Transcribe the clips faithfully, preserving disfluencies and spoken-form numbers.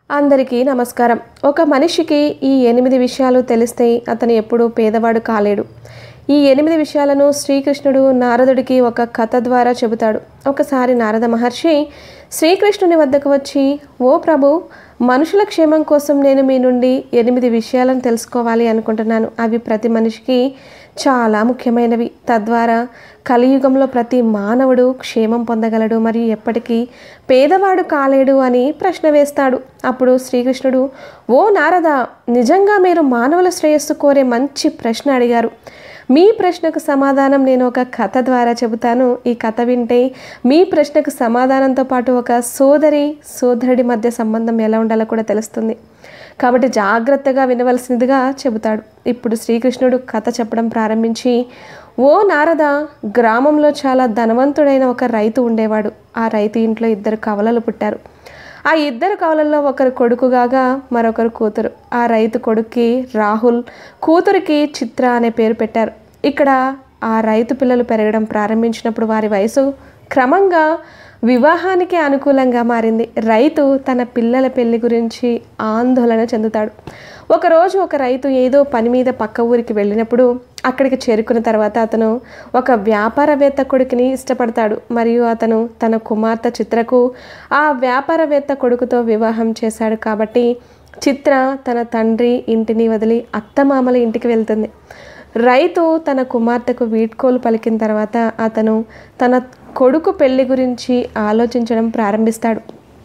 అందరికీ నమస్కారం. ఒక మనిషికి ఈ ఎనిమిది విషయాలు తెలిస్తే అతను ఎప్పుడూ పేదవాడు కాలేడు. ఈ ఎనిమిది విషయాలను శ్రీకృష్ణుడు నారదుడికి ఒక కథ ద్వారా చెబుతాడు. ఒకసారి నారద మహర్షి శ్రీకృష్ణుని వద్దకు వచ్చి, ఓ ప్రభు, మనుషుల క్షేమం కోసం నేను మీ నుండి ఎనిమిది విషయాలను తెలుసుకోవాలి అనుకుంటున్నాను. అవి ప్రతి మనిషికి చాలా ముఖ్యమైనవి. తద్వారా కలియుగంలో ప్రతి మానవుడు క్షేమం పొందగలడు మరియు ఎప్పటికీ పేదవాడు కాలేడు అని ప్రశ్న వేస్తాడు. అప్పుడు శ్రీకృష్ణుడు, ఓ నారద, నిజంగా మీరు మానవుల శ్రేయస్సు కోరే మంచి ప్రశ్న అడిగారు. మీ ప్రశ్నకు సమాధానం నేను ఒక కథ ద్వారా చెబుతాను. ఈ కథ వింటే మీ ప్రశ్నకు సమాధానంతో పాటు ఒక సోదరి సోదరుడి మధ్య సంబంధం ఎలా ఉండాలో కూడా తెలుస్తుంది. కాబట్టి జాగ్రత్తగా వినవలసినదిగా చెబుతాడు. ఇప్పుడు శ్రీకృష్ణుడు కథ చెప్పడం ప్రారంభించి, ఓ నారద, గ్రామంలో చాలా ధనవంతుడైన ఒక రైతు ఉండేవాడు. ఆ రైతు ఇంట్లో ఇద్దరు కవలలు పుట్టారు. ఆ ఇద్దరు కవలల్లో ఒకరు కొడుకుగాగా మరొకరు కూతురు. ఆ రైతు కొడుక్కి రాహుల్, కూతురికి చిత్ర అనే పేరు పెట్టారు. ఇక్కడ ఆ రైతు పిల్లలు పెరగడం ప్రారంభించినప్పుడు వారి వయసు క్రమంగా వివాహానికి అనుకూలంగా మారింది. రైతు తన పిల్లల పెళ్లి గురించి ఆందోళన చెందుతాడు. ఒకరోజు ఒక రైతు ఏదో పని మీద పక్క ఊరికి వెళ్ళినప్పుడు అక్కడికి చేరుకున్న తర్వాత అతను ఒక వ్యాపారవేత్త కొడుకుని ఇష్టపడతాడు మరియు అతను తన కుమార్తె చిత్రకు ఆ వ్యాపారవేత్త కొడుకుతో వివాహం చేశాడు. కాబట్టి చిత్ర తన తండ్రి ఇంటిని వదిలి అత్తమామల ఇంటికి వెళ్తుంది. రైతు తన కుమార్తెకు వీడ్కోలు పలికిన తర్వాత అతను తన కొడుకు పెళ్లి గురించి ఆలోచించడం ప్రారంభిస్తాడు.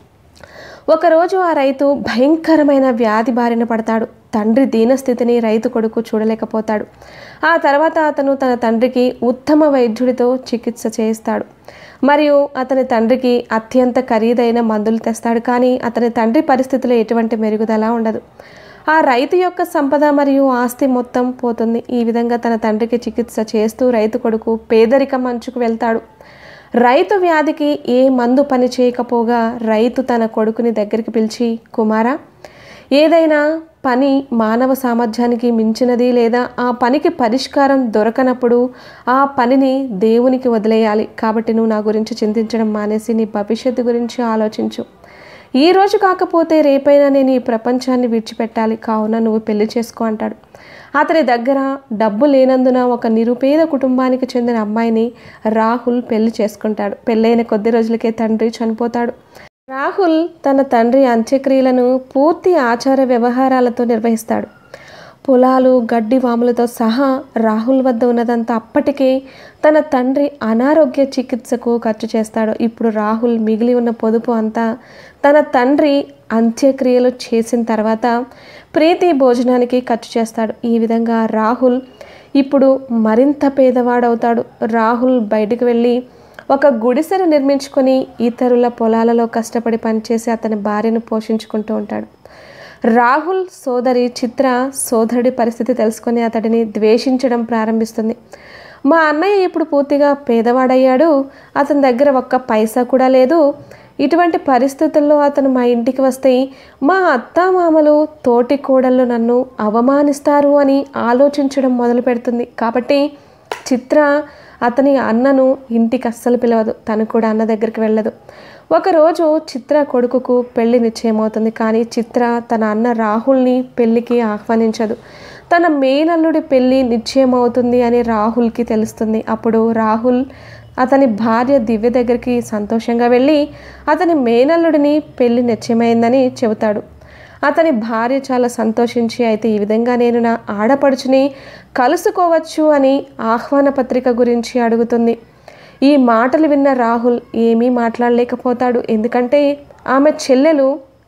ఒకరోజు ఆ రైతు భయంకరమైన వ్యాధి బారిన పడతాడు. తండ్రి దీనస్థితిని రైతు కొడుకు చూడలేకపోతాడు. ఆ తర్వాత అతను తన తండ్రికి ఉత్తమ వైద్యుడితో చికిత్స చేయిస్తాడు మరియు అతని తండ్రికి అత్యంత ఖరీదైన మందులు తెస్తాడు. కానీ అతని తండ్రి పరిస్థితిలో ఎటువంటి మెరుగుదల ఉండదు. ఆ రైతు యొక్క సంపద మరియు ఆస్తి మొత్తం పోతుంది. ఈ విధంగా తన తండ్రికి చికిత్స చేస్తూ రైతు కొడుకు పేదరికం అంచుకు వెళ్తాడు. రైతు వ్యాధికి ఏ మందు పని చేయకపోగా రైతు తన కొడుకుని దగ్గరికి పిలిచి, కుమారా, ఏదైనా పని మానవ సామర్థ్యానికి మించినది లేదా ఆ పనికి పరిష్కారం దొరకనప్పుడు ఆ పనిని దేవునికి వదిలేయాలి. కాబట్టి నువ్వు నా గురించి చింతించడం మానేసి నీ భవిష్యత్తు గురించి ఆలోచించు. ఈ రోజు కాకపోతే రేపైనా నేను ఈ ప్రపంచాన్ని విడిచిపెట్టాలి. కావున నువ్వు పెళ్లి చేసుకో అంటాడు. అతని దగ్గర డబ్బు లేనందున ఒక నిరుపేద కుటుంబానికి చెందిన అమ్మాయిని రాహుల్ పెళ్లి చేసుకుంటాడు. పెళ్ళైన కొద్ది రోజులకే తండ్రి చనిపోతాడు. రాహుల్ తన తండ్రి అంత్యక్రియలను పూర్తి ఆచార వ్యవహారాలతో నిర్వహిస్తాడు. పొలాలు గడ్డి వాములతో సహా రాహుల్ వద్ద ఉన్నదంతా అప్పటికే తన తండ్రి అనారోగ్య చికిత్సకు ఖర్చు చేస్తాడు. ఇప్పుడు రాహుల్ మిగిలి ఉన్న పొదుపు అంతా తన తండ్రి అంత్యక్రియలు చేసిన తర్వాత ప్రీతి భోజనానికి ఖర్చు చేస్తాడు. ఈ విధంగా రాహుల్ ఇప్పుడు మరింత పేదవాడవుతాడు. రాహుల్ బయటికి వెళ్ళి ఒక గుడిసెను నిర్మించుకొని ఇతరుల పొలాలలో కష్టపడి పనిచేసి అతని భార్యను పోషించుకుంటూ ఉంటాడు. రాహుల్ సోదరి చిత్ర సోదరుడి పరిస్థితి తెలుసుకొని అతడిని ద్వేషించడం ప్రారంభిస్తుంది. మా అన్నయ్య ఇప్పుడు పూర్తిగా పేదవాడయ్యాడు. అతని దగ్గర ఒక్క పైసా కూడా లేదు. ఇటువంటి పరిస్థితుల్లో అతను మా ఇంటికి వస్తే మా అత్తామామలు తోటి కోడళ్ళు నన్ను అవమానిస్తారు అని ఆలోచించడం మొదలు పెడుతుంది. కాబట్టి చిత్ర అతని అన్నను ఇంటికి అస్సలు పిలవదు. తను కూడా అన్న దగ్గరికి వెళ్ళదు. ఒకరోజు చిత్ర కొడుకుకు పెళ్లి నిశ్చయమవుతుంది. కానీ చిత్ర తన అన్న రాహుల్ని పెళ్లికి ఆహ్వానించదు. తన మేనల్లుడి పెళ్లి నిశ్చయమవుతుంది అని రాహుల్కి తెలుస్తుంది. అప్పుడు రాహుల్ అతని భార్య దివ్య దగ్గరికి సంతోషంగా వెళ్ళి అతని మేనల్లుడిని పెళ్లి నిశ్చయమైందని చెబుతాడు. అతని భార్య చాలా సంతోషించి, అయితే ఈ విధంగా నేను నా ఆడపడుచుని కలుసుకోవచ్చు అని ఆహ్వాన పత్రిక గురించి అడుగుతుంది. ఈ మాటలు విన్న రాహుల్ ఏమీ మాట్లాడలేకపోతాడు. ఎందుకంటే ఆమె చెల్లెలు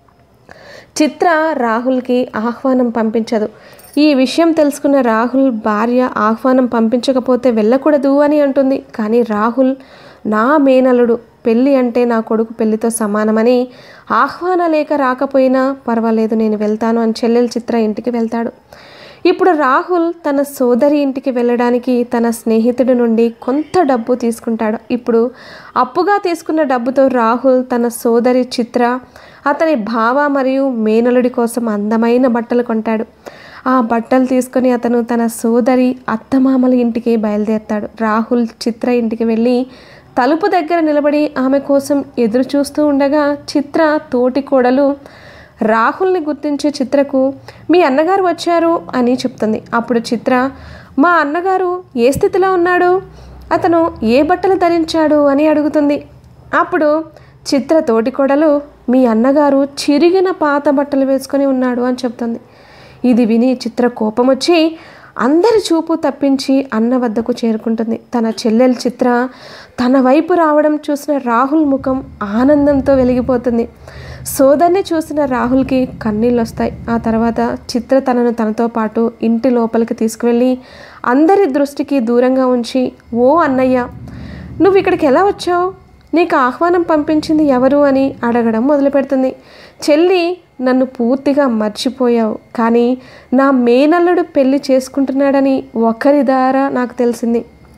చిత్ర రాహుల్కి ఆహ్వానం పంపించదు. ఈ విషయం తెలుసుకున్న రాహుల్ భార్య ఆహ్వానం పంపించకపోతే వెళ్ళకూడదు అని అంటుంది. కానీ రాహుల్, నా మేనలుడు పెళ్ళి అంటే నా కొడుకు పెళ్లితో సమానమని ఆహ్వాన లేఖ రాకపోయినా పర్వాలేదు, నేను వెళ్తాను అని చెల్లెలు చిత్ర ఇంటికి వెళ్తాడు. ఇప్పుడు రాహుల్ తన సోదరి ఇంటికి వెళ్ళడానికి తన స్నేహితుడి నుండి కొంత డబ్బు తీసుకుంటాడు. ఇప్పుడు అప్పుగా తీసుకున్న డబ్బుతో రాహుల్ తన సోదరి చిత్ర, అతని బావ మరియు మేనలుడి కోసం అందమైన బట్టలు కొంటాడు. ఆ బట్టలు తీసుకొని అతను తన సోదరి అత్తమామల ఇంటికి బయలుదేరుతాడు. రాహుల్ చిత్ర ఇంటికి వెళ్ళి తలుపు దగ్గర నిలబడి ఆమె కోసం ఎదురు చూస్తూ ఉండగా చిత్ర తోటి కోడలు రాహుల్ని గుర్తించే చిత్రకు మీ అన్నగారు వచ్చారు అని చెప్తుంది. అప్పుడు చిత్ర మా అన్నగారు ఏ స్థితిలో ఉన్నాడు, అతను ఏ బట్టలు ధరించాడు అని అడుగుతుంది. అప్పుడు చిత్ర తోటికోడలు మీ అన్నగారు చిరిగిన పాత బట్టలు వేసుకొని ఉన్నాడు అని చెప్తుంది. ఇది విని చిత్ర కోపం వచ్చి అందరి చూపు తప్పించి అన్న వద్దకు చేరుకుంటుంది. తన చెల్లెలు చిత్ర తన వైపు రావడం చూసిన రాహుల్ ముఖం ఆనందంతో వెలిగిపోతుంది. సోదరిని చూసిన రాహుల్కి కన్నీళ్ళు వస్తాయి. ఆ తర్వాత చిత్ర తనను తనతో పాటు ఇంటి లోపలికి తీసుకువెళ్ళి అందరి దృష్టికి దూరంగా ఉంచి ఓ అన్నయ్య, నువ్వు ఇక్కడికి ఎలా వచ్చావు, నీకు ఆహ్వానం పంపించింది ఎవరు అని అడగడం మొదలుపెడుతుంది. చెల్లి, నన్ను పూర్తిగా మర్చిపోయావు, కానీ నా మేనల్లుడు పెళ్లి చేసుకుంటున్నాడని ఒకరి ద్వారా నాకు తెలిసింది.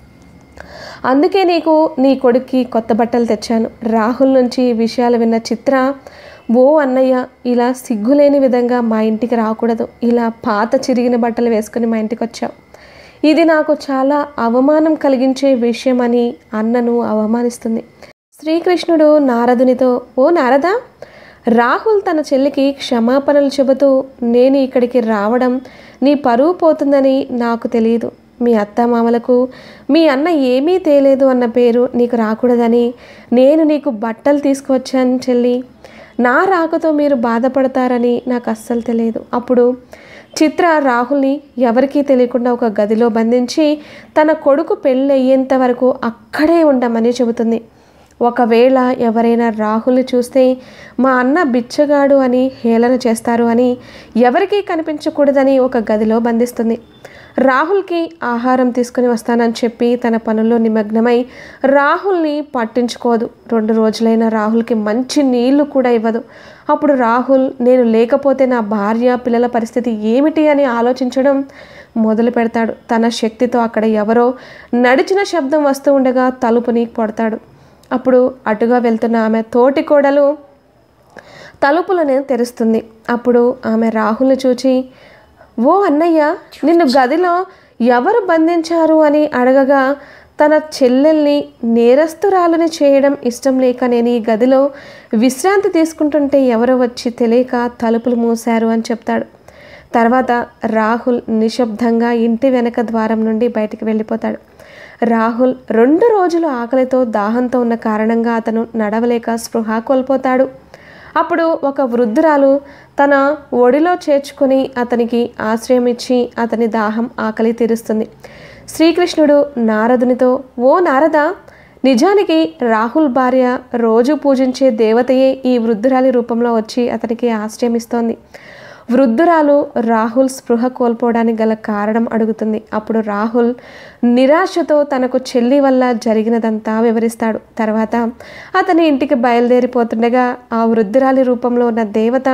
అందుకే నీకు నీ కొడుక్కి కొత్త బట్టలు తెచ్చాను. రాహుల్ నుంచి ఈ విషయాలు విన్న చిత్ర ఓ అన్నయ్య, ఇలా సిగ్గులేని విధంగా మా ఇంటికి రాకూడదు, ఇలా పాత చిరిగిన బట్టలు వేసుకుని మా ఇంటికి వచ్చావు, ఇది నాకు చాలా అవమానం కలిగించే విషయం అని అన్నను అవమానిస్తుంది. శ్రీకృష్ణుడు నారదునితో ఓ నారద, రాహుల్ తన చెల్లికి క్షమాపణలు చెబుతూ నేను ఇక్కడికి రావడం నీ పరువు పోతుందని నాకు తెలియదు, మీ అత్తమామలకు మీ అన్న ఏమీ తేలేదు అన్న పేరు నీకు రాకూడదని నేను నీకు బట్టలు తీసుకువచ్చాను చెల్లి, నా రాకతో మీరు బాధపడతారని నాకు అస్సలు తెలియదు. అప్పుడు చిత్ర రాహుల్ని ఎవరికీ తెలియకుండా ఒక గదిలో బంధించి తన కొడుకు పెళ్ళి అయ్యేంత వరకు అక్కడే ఉండమని చెబుతుంది. ఒకవేళ ఎవరైనా రాహుల్ని చూస్తే మా అన్న బిచ్చగాడు అని హేళన చేస్తారు అని ఎవరికీ కనిపించకూడదని ఒక గదిలో బంధిస్తుంది. రాహుల్కి ఆహారం తీసుకుని వస్తానని చెప్పి తన పనుల్లో నిమగ్నమై రాహుల్ని పట్టించుకోదు. రెండు రోజులైన రాహుల్కి మంచి నీళ్లు కూడా ఇవ్వదు. అప్పుడు రాహుల్ నేను లేకపోతే నా భార్య పిల్లల పరిస్థితి ఏమిటి అని ఆలోచించడం మొదలు పెడతాడు. తన శక్తితో అక్కడ ఎవరో నడిచిన శబ్దం వస్తూ ఉండగా తలుపుని కొడతాడు. అప్పుడు అటుగా వెళ్తున్న ఆమె తోటి కోడలు తలుపులను తెరుస్తుంది. అప్పుడు ఆమె రాహుల్ని చూచి ఓ అన్నయ్య, నిన్ను గదిలో ఎవరు బంధించారు అని అడగగా తన చెల్లెల్ని నేరస్తురాలని చేయడం ఇష్టం లేక నేను ఈ గదిలో విశ్రాంతి తీసుకుంటుంటే ఎవరో వచ్చి తెలియక తలుపులు మూశారు అని చెప్తాడు. తర్వాత రాహుల్ నిశ్శబ్దంగా ఇంటి వెనక ద్వారం నుండి బయటికి వెళ్ళిపోతాడు. రాహుల్ రెండు రోజులు ఆకలితో దాహంతో ఉన్న కారణంగా అతను నడవలేక స్పృహ కోల్పోతాడు. అప్పుడు ఒక వృద్ధురాలు తన ఒడిలో చేర్చుకొని అతనికి ఆశ్రయం ఇచ్చి అతని దాహం ఆకలి తీరుస్తుంది. శ్రీకృష్ణుడు నారదునితో ఓ నారద, నిజానికి రాహుల్ భార్య రోజు పూజించే దేవతయే ఈ వృద్ధురాలి రూపంలో వచ్చి అతనికి ఆశ్రయం ఇస్తోంది. వృద్ధురాలు రాహుల్ స్పృహ కోల్పోవడానికి గల కారణం అడుగుతుంది. అప్పుడు రాహుల్ నిరాశతో తనకు చెల్లి వల్ల జరిగినదంతా వివరిస్తాడు. తర్వాత అతని ఇంటికి బయలుదేరిపోతుండగా ఆ వృద్ధురాలి రూపంలో ఉన్న దేవత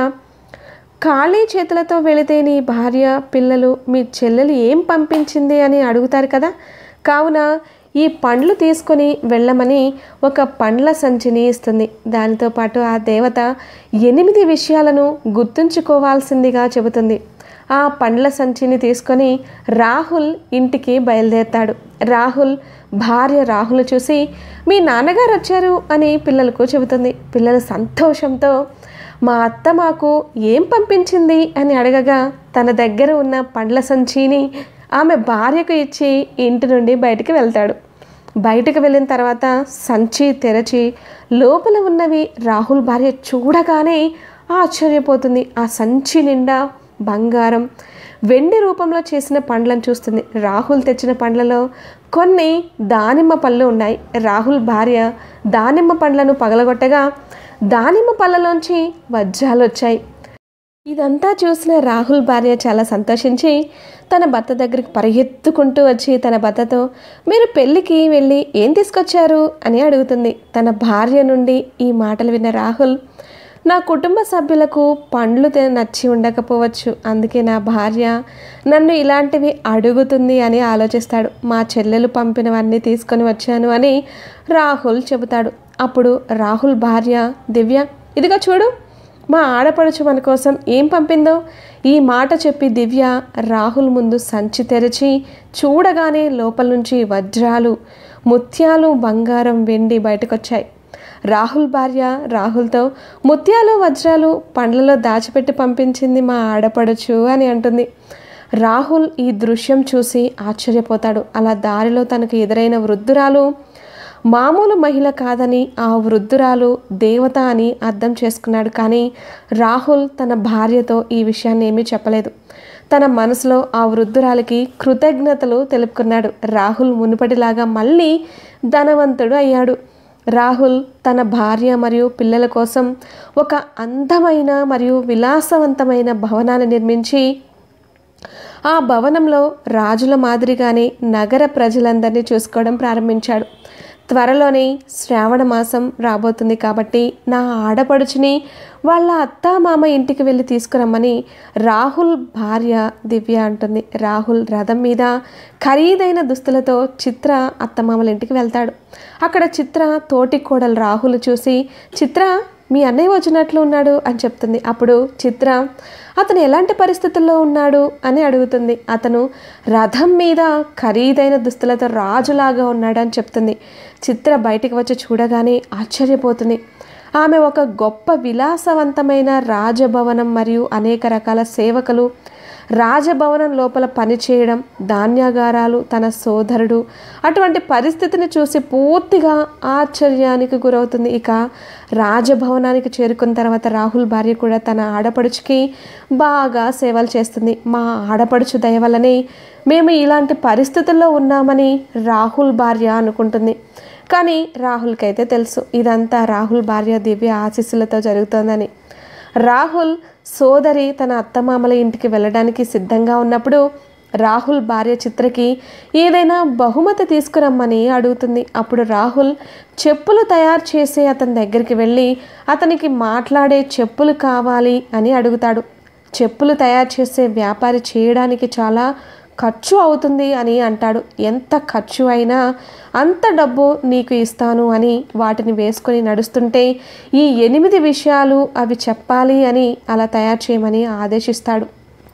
ఖాళీ చేతులతో వెళితే నీ భార్య పిల్లలు మీ చెల్లెలు ఏం పంపించింది అని అడుగుతారు కదా, కావున ఈ పండ్లు తీసుకొని వెళ్ళమని ఒక పండ్ల సంచిని ఇస్తుంది. దానితో పాటు ఆ దేవత ఎనిమిది విషయాలను గుర్తుంచుకోవాల్సిందిగా చెబుతుంది. ఆ పండ్ల సంచిని తీసుకొని రాహుల్ ఇంటికి బయలుదేరుతాడు. రాహుల్ భార్య రాహుల్ చూసి మీ నాన్నగారు వచ్చారు అని పిల్లలకు చెబుతుంది. పిల్లలు సంతోషంతో మా అత్త మాకు ఏం పంపించింది అని అడగగా తన దగ్గర ఉన్న పండ్ల సంచిని ఆమె భార్యకు ఇచ్చి ఇంటి నుండి బయటికి వెళ్తాడు. బయటకు వెళ్ళిన తర్వాత సంచి తెరచి లోపల ఉన్నవి రాహుల్ భార్య చూడగానే ఆశ్చర్యపోతుంది. ఆ సంచి నిండా బంగారం, వెండి రూపంలో చేసిన పండ్లను చూస్తుంది. రాహుల్ తెచ్చిన పండ్లలో కొన్ని దానిమ్మ పళ్ళు ఉన్నాయి. రాహుల్ భార్య దానిమ్మ పండ్లను పగలగొట్టగా దానిమ్మ పళ్ళలోంచి వజ్రాలు వచ్చాయి. ఇదంతా చూసిన రాహుల్ భార్య చాలా సంతోషించి తన భర్త దగ్గరికి పరిగెత్తుకుంటూ వచ్చి తన భర్తతో మీరు పెళ్ళికి వెళ్ళి ఏం తీసుకొచ్చారు అని అడుగుతుంది. తన భార్య నుండి ఈ మాటలు విన్న రాహుల్ నా కుటుంబ సభ్యులకు పండ్లు నచ్చి ఉండకపోవచ్చు, అందుకే నా భార్య నన్ను ఇలాంటివి అడుగుతుంది అని ఆలోచిస్తాడు. మా చెల్లెలు పంపినవన్నీ తీసుకొని వచ్చాను అని రాహుల్ చెబుతాడు. అప్పుడు రాహుల్ భార్య దివ్య ఇదిగో చూడు మా ఆడపడుచు మన కోసం ఏం పంపిందో. ఈ మాట చెప్పి దివ్య రాహుల్ ముందు సంచి తెరిచి చూడగానే లోపల నుంచి వజ్రాలు, ముత్యాలు, బంగారం, వెండి బయటకొచ్చాయి. రాహుల్ భార్య రాహుల్తో, ముత్యాలు వజ్రాలు పండ్లలో దాచిపెట్టి పంపించింది మా ఆడపడచ్చు అని అంటుంది. రాహుల్ ఈ దృశ్యం చూసి ఆశ్చర్యపోతాడు. అలా దారిలో తనకు ఎదురైన వృద్ధురాలు మామూలు మహిళ కాదని, ఆ వృద్ధురాలు దేవత అని అర్థం చేసుకున్నాడు. కానీ రాహుల్ తన భార్యతో ఈ విషయాన్ని ఏమీ చెప్పలేదు. తన మనసులో ఆ వృద్ధురాలికి కృతజ్ఞతలు తెలుపుకున్నాడు. రాహుల్ మునుపటిలాగా మళ్ళీ ధనవంతుడు అయ్యాడు. రాహుల్ తన భార్య మరియు పిల్లల కోసం ఒక అందమైన మరియు విలాసవంతమైన భవనాన్ని నిర్మించి ఆ భవనంలో రాజుల మాదిరిగానే నగర ప్రజలందరినీ చూసుకోవడం ప్రారంభించాడు. త్వరలోనే శ్రావణ మాసం రాబోతుంది కాబట్టి నా ఆడపడుచుని వాళ్ళ అత్తా మామ ఇంటికి వెళ్ళి తీసుకురమ్మని రాహుల్ భార్య దివ్య అంటుంది. రాహుల్ రథం మీద ఖరీదైన దుస్తులతో చిత్ర అత్తమామల ఇంటికి వెళ్తాడు. అక్కడ చిత్ర తోటి కోడలు రాహుల్ చూసి, చిత్ర మీ అన్నయ్య వచ్చినట్లు ఉన్నాడు అని చెప్తుంది. అప్పుడు చిత్ర అతను ఎలాంటి పరిస్థితుల్లో ఉన్నాడు అని అడుగుతుంది. అతను రథం మీద ఖరీదైన దుస్తులతో రాజులాగా ఉన్నాడు అని చెప్తుంది. చిత్ర బయటికి వచ్చి చూడగానే ఆశ్చర్యపోతుంది. ఆమె ఒక గొప్ప విలాసవంతమైన రాజభవనం మరియు అనేక రకాల సేవకులు రాజభవనం లోపల పనిచేయడం, ధాన్యాగారాలు, తన సోదరుడు, అటువంటి పరిస్థితిని చూసి పూర్తిగా ఆశ్చర్యానికి గురవుతుంది. ఇక రాజభవనానికి చేరుకున్న తర్వాత రాహుల్ భార్య కూడా తన ఆడపడుచుకి బాగా సేవలు చేస్తుంది. మా ఆడపడుచు దయ వల్లనే మేము ఇలాంటి పరిస్థితుల్లో ఉన్నామని రాహుల్ భార్య అనుకుంటుంది. కానీ రాహుల్కి అయితే తెలుసు ఇదంతా రాహుల్ భార్య దివ్య ఆశీస్సులతో జరుగుతోందని. రాహుల్ సోదరి తన అత్తమామల ఇంటికి వెళ్ళడానికి సిద్ధంగా ఉన్నప్పుడు రాహుల్ భార్య చిత్రకి ఏదైనా బహుమతి తీసుకురమ్మని అడుగుతుంది. అప్పుడు రాహుల్ చెప్పులు తయారు చేసే అతని దగ్గరికి వెళ్ళి అతనికి మాట్లాడే చెప్పులు కావాలి అని అడుగుతాడు. చెప్పులు తయారు చేసే వ్యాపారి చేయడానికి చాలా ఖర్చు అవుతుంది అని అంటాడు. ఎంత ఖర్చు అయినా అంత డబ్బు నీకు ఇస్తాను అని వాటిని వేసుకొని నడుస్తుంటే ఈ ఎనిమిది విషయాలు అవి చెప్పాలి అని అలా తయారు చేయమని ఆదేశిస్తాడు.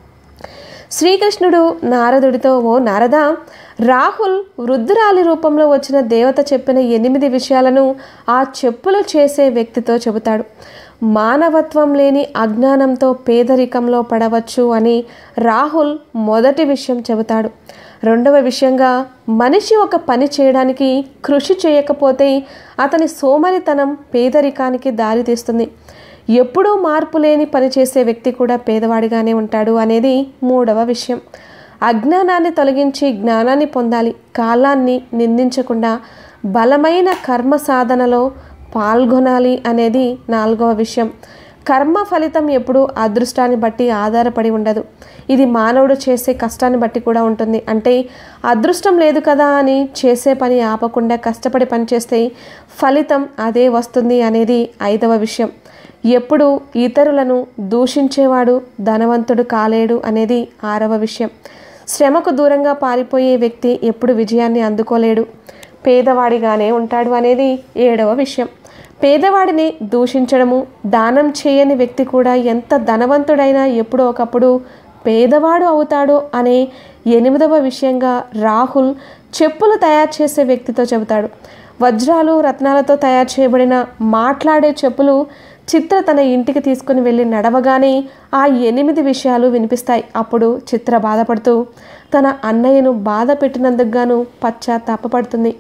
శ్రీకృష్ణుడు నారదుడితో, ఓ నారద, రాహుల్ వృద్ధురాలి రూపంలో వచ్చిన దేవత చెప్పిన ఎనిమిది విషయాలను ఆ చెప్పులు చేసే వ్యక్తితో చెబుతాడు. మానవత్వం లేని అజ్ఞానంతో పేదరికంలో పడవచ్చు అని రాహుల్ మొదటి విషయం చెబుతాడు. రెండవ విషయంగా, మనిషి ఒక పని చేయడానికి కృషి చేయకపోతే అతని సోమరితనం పేదరికానికి దారితీస్తుంది. ఎప్పుడూ మార్పు లేని పని చేసే వ్యక్తి కూడా పేదవాడిగానే ఉంటాడు అనేది మూడవ విషయం. అజ్ఞానాన్ని తొలగించి జ్ఞానాన్ని పొందాలి. కాలాన్ని నిందించకుండా బలమైన కర్మ సాధనలో పాల్గొనాలి అనేది నాలుగవ విషయం. కర్మ ఫలితం ఎప్పుడు అదృష్టాన్ని బట్టి ఆధారపడి ఉండదు. ఇది మానవుడు చేసే కష్టాన్ని బట్టి కూడా ఉంటుంది. అంటే అదృష్టం లేదు కదా అని చేసే పని ఆపకుండా కష్టపడి పనిచేస్తే ఫలితం అదే వస్తుంది అనేది ఐదవ విషయం. ఎప్పుడు ఇతరులను దూషించేవాడు ధనవంతుడు కాలేడు అనేది ఆరవ విషయం. శ్రమకు దూరంగా పారిపోయే వ్యక్తి ఎప్పుడు విజయాన్ని అందుకోలేడు, పేదవాడిగానే ఉంటాడు అనేది ఏడవ విషయం. పేదవాడిని దూషించడము, దానం చేయని వ్యక్తి కూడా ఎంత ధనవంతుడైనా ఎప్పుడో ఒకప్పుడు పేదవాడు అవుతాడు అనే ఎనిమిదవ విషయంగా రాహుల్ చెప్పులు తయారు చేసే వ్యక్తితో చెబుతాడు. వజ్రాలు రత్నాలతో తయారు చేయబడిన మాట్లాడే చెప్పులు చిత్ర తన ఇంటికి తీసుకుని వెళ్ళి నడవగానే ఆ ఎనిమిది విషయాలు వినిపిస్తాయి. అప్పుడు చిత్ర బాధపడుతూ తన అన్నయ్యను బాధ పెట్టినందుకు గాను పశ్చాత్తాపపడుతుంది.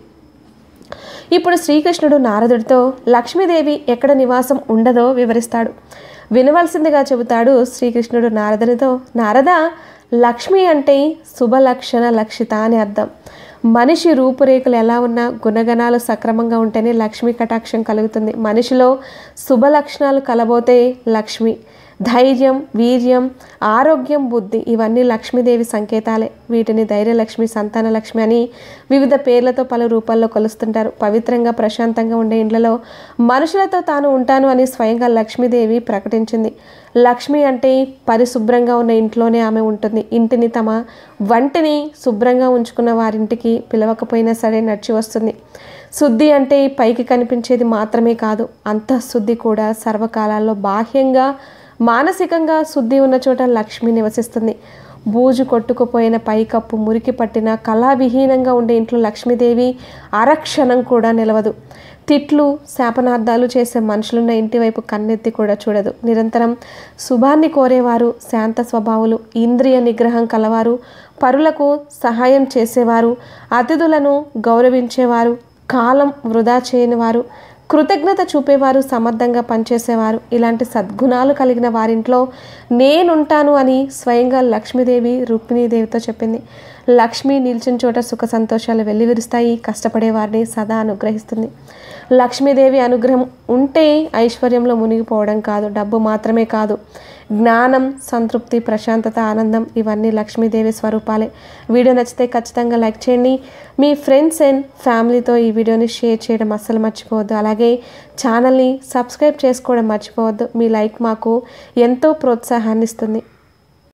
ఇప్పుడు శ్రీకృష్ణుడు నారదుడితో లక్ష్మీదేవి ఎక్కడ నివాసం ఉండదో వివరిస్తాడు. వినవలసిందిగా చెబుతాడు శ్రీకృష్ణుడు నారదునితో, నారద, లక్ష్మి అంటే శుభలక్షణ లక్షిత అని అర్థం. మనిషి రూపురేఖలు ఎలా ఉన్నా గుణగణాలు సక్రమంగా ఉంటేనే లక్ష్మీ కటాక్షం కలుగుతుంది. మనిషిలో శుభ లక్షణాలు కలబోతే లక్ష్మి, ధైర్యం, వీర్యం, ఆరోగ్యం, బుద్ధి ఇవన్నీ లక్ష్మీదేవి సంకేతాలే. వీటిని ధైర్యలక్ష్మి, సంతాన లక్ష్మి అని వివిధ పేర్లతో పలు రూపాల్లో కొలుస్తుంటారు. పవిత్రంగా ప్రశాంతంగా ఉండే ఇండ్లలో మనుషులతో తాను ఉంటాను అని స్వయంగా లక్ష్మీదేవి ప్రకటించింది. లక్ష్మి అంటే పరిశుభ్రంగా ఉన్న ఇంట్లోనే ఆమె ఉంటుంది. ఇంటిని తమ వంటిని శుభ్రంగా ఉంచుకున్న వారింటికి పిలవకపోయినా సరే నడిచి వస్తుంది. శుద్ధి అంటే పైకి కనిపించేది మాత్రమే కాదు, అంతఃశుద్ధి కూడా. సర్వకాలాల్లో బాహ్యంగా మానసికంగా శుద్ధి ఉన్న చోట లక్ష్మి నివసిస్తుంది. బూజు కొట్టుకుపోయిన పైకప్పు, మురికి పట్టిన కళావిహీనంగా ఉండే ఇంట్లో లక్ష్మీదేవి అరక్షణం కూడా నిలవదు. తిట్లు శాపనార్థాలు చేసే మనుషులున్న ఇంటి వైపు కన్నెత్తి కూడా చూడదు. నిరంతరం శుభాన్ని కోరేవారు, శాంత స్వభావులు, ఇంద్రియ నిగ్రహం కలవారు, పరులకు సహాయం చేసేవారు, అతిథులను గౌరవించేవారు, కాలం వృధా చేయనివారు, కృతజ్ఞత చూపేవారు, సమర్థంగా పనిచేసేవారు. ఇలాంటి సద్గుణాలు కలిగిన వారింట్లో నేనుంటాను అని స్వయంగా లక్ష్మీదేవి రుక్మిణీదేవితో చెప్పింది. లక్ష్మి నిలిచిన చోట సుఖ సంతోషాలు వెల్లివిరుస్తాయి. కష్టపడే వారిని సదా అనుగ్రహిస్తుంది. లక్ష్మీదేవి అనుగ్రహం ఉంటే ఐశ్వర్యంలో మునిగిపోవడం కాదు, డబ్బు మాత్రమే కాదు, జ్ఞానం, సంతృప్తి, ప్రశాంతత, ఆనందం ఇవన్నీ లక్ష్మీదేవి స్వరూపాలే. వీడియో నచ్చితే ఖచ్చితంగా లైక్ చేయండి. మీ ఫ్రెండ్స్ అండ్ ఫ్యామిలీతో ఈ వీడియోని షేర్ చేయడం అస్సలు మర్చిపోవద్దు. అలాగే ఛానల్ని సబ్స్క్రైబ్ చేసుకోవడం మర్చిపోవద్దు. మీ లైక్ మాకు ఎంతో ప్రోత్సాహాన్ని ఇస్తుంది.